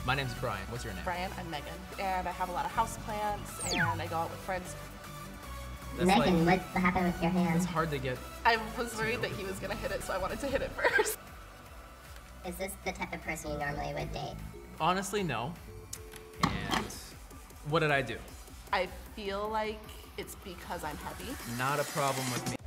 My name's Brian. What's your name? Brian, I'm Megan, and I have a lot of houseplants, and I go out with friends. That's Megan, like, what happened with your hand? it's hard to get. I was worried that he was gonna hit it, so I wanted to hit it first. Is this the type of person you normally would date? Honestly, no. And what did I do? I feel like it's because I'm heavy. Not a problem with me.